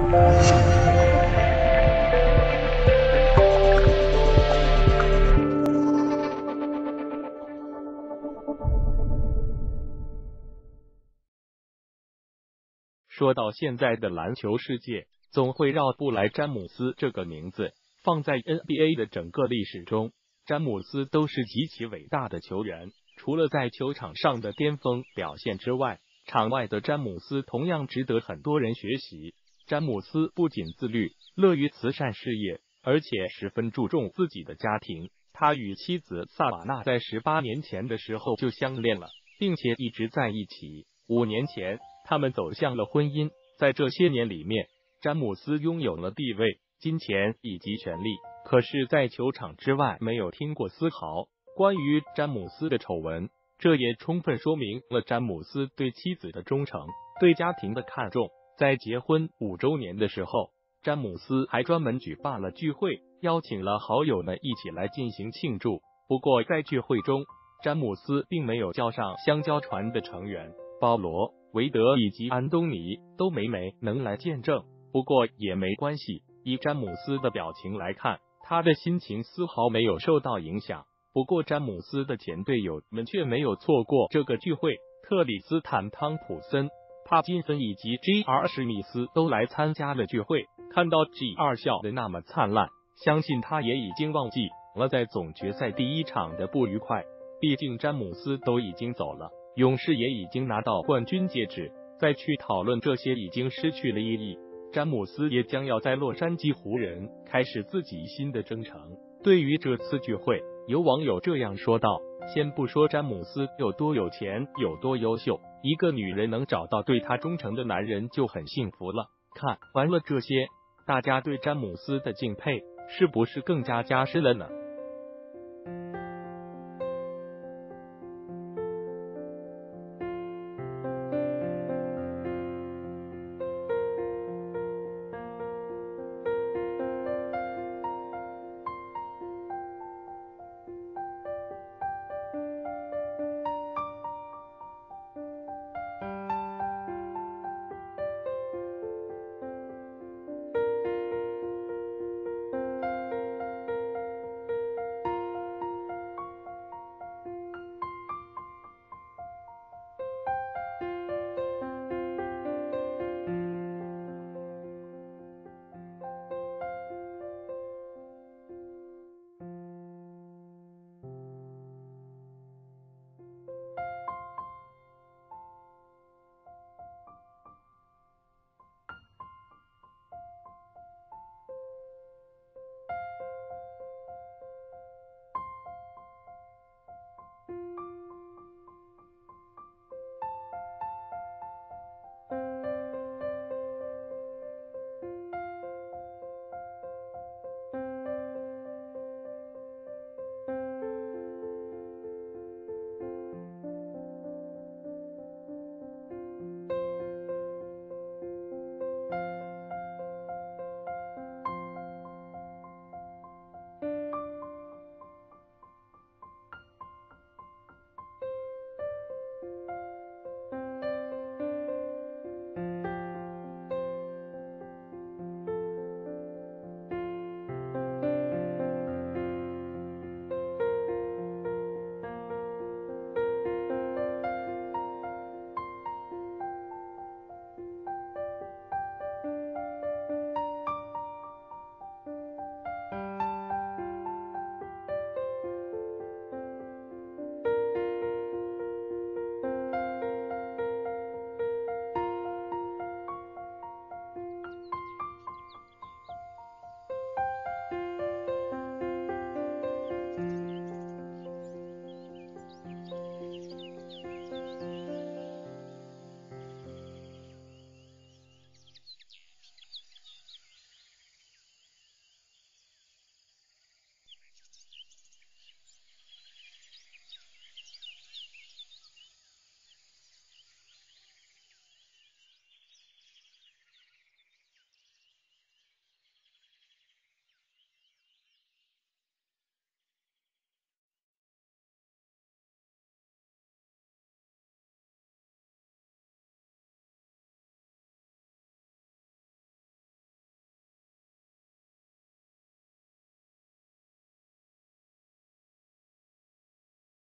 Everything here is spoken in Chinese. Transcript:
说到现在的篮球世界，总会绕不来詹姆斯这个名字。放在 NBA 的整个历史中，詹姆斯都是极其伟大的球员。除了在球场上的巅峰表现之外，场外的詹姆斯同样值得很多人学习。詹姆斯不仅自律，乐于慈善事业，而且十分注重自己的家庭。他与妻子萨瓦纳在18年前的时候就相恋了，并且一直在一起。5年前，他们走向了婚姻。在这些年里面，詹姆斯拥有了地位、金钱以及权力，可是在球场之外没有听过丝毫关于詹姆斯的丑闻。这也充分说明了詹姆斯对妻子的忠诚，对家庭的看重。在结婚5周年的时候，詹姆斯还专门举办了聚会，邀请了好友们一起来进行庆祝。不过在聚会中，詹姆斯并没有叫上香蕉船的成员保罗、韦德以及安东尼都没能来见证。不过也没关系，以詹姆斯的表情来看，他的心情丝毫没有受到影响。不过詹姆斯的前队友们却没有错过这个聚会，特里斯坦·汤普森、帕金森以及 J.R. 史密斯都来参加了聚会。看到 J.R. 笑得那么灿烂，相信他也已经忘记了在总决赛第1场的不愉快。毕竟詹姆斯都已经走了，勇士也已经拿到冠军戒指，再去讨论这些已经失去了意义。詹姆斯也将要在洛杉矶湖人开始自己新的征程。对于这次聚会，有网友这样说道：先不说詹姆斯有多有钱，有多优秀，一个女人能找到对她忠诚的男人就很幸福了。看完了这些，大家对詹姆斯的敬佩是不是更加加深了呢？